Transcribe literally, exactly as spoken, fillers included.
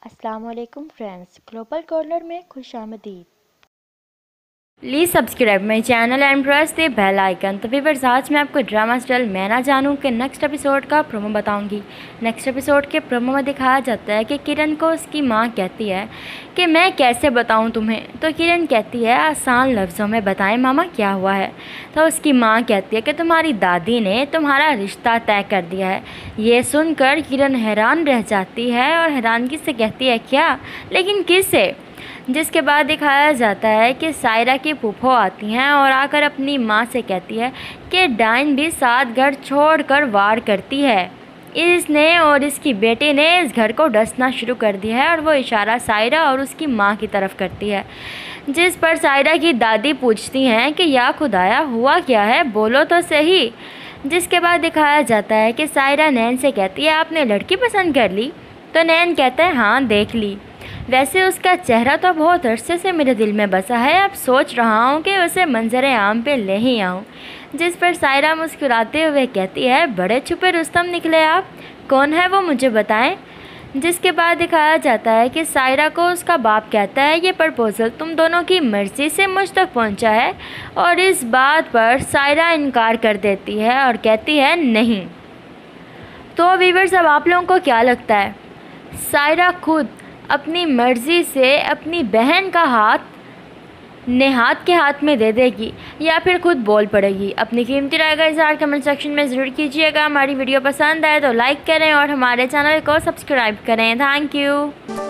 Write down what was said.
अस्सलाम वालेकुम friends, global corner में खुश आमदीद। Please subscribe my channel and press the bell icon. तो व्यूअर्स, आज मैं आपको ड्रामा स्टाइल मैं ना जानूँ के नेक्स्ट एपिसोड का प्रोमो बताऊंगी। नेक्स्ट एपिसोड के प्रोमो में दिखाया जाता है कि किरण को उसकी माँ कहती है कि मैं कैसे बताऊं तुम्हें। तो किरण कहती है आसान लफ्ज़ों में बताएं मामा क्या हुआ है। तो उसकी माँ कहती है कि तुम्हारी दादी ने तुम्हारा रिश्ता तय कर दिया है। ये सुनकर किरण हैरान रह जाती है और हैरानगी से कहती है क्या, लेकिन किससे। जिसके बाद दिखाया जाता है कि सायरा की फूफो आती हैं और आकर अपनी माँ से कहती है कि डाइन भी सात घर छोड़कर वार करती है। इसने और इसकी बेटी ने इस घर को डसना शुरू कर दिया है और वो इशारा सायरा और उसकी माँ की तरफ करती है। जिस पर सायरा की दादी पूछती हैं कि या खुदाया हुआ क्या है, बोलो तो सही। जिसके बाद दिखाया जाता है कि सायरा नैन से कहती है आपने लड़की पसंद कर ली। तो नैन कहता है हाँ देख ली, वैसे उसका चेहरा तो बहुत अरसे से मेरे दिल में बसा है, अब सोच रहा हूँ कि उसे मंजर आम पे ले ही आऊँ। जिस पर सायरा मुस्कुराते हुए कहती है बड़े छुपे रुस्तम निकले आप, कौन है वो मुझे बताएं। जिसके बाद दिखाया जाता है कि सायरा को उसका बाप कहता है ये प्रपोज़ल तुम दोनों की मर्ज़ी से मुझ तक पहुँचा है, और इस बात पर सायरा इनकार कर देती है और कहती है नहीं। तो व्यूअर्स, अब आप लोगों को क्या लगता है, सायरा खुद अपनी मर्ज़ी से अपनी बहन का हाथ नेहात के हाथ में दे देगी या फिर खुद बोल पड़ेगी? अपनी कीमती राय का इज़हार कमेंट सेक्शन में ज़रूर कीजिएगा। हमारी वीडियो पसंद आए तो लाइक करें और हमारे चैनल को सब्सक्राइब करें। Thank you.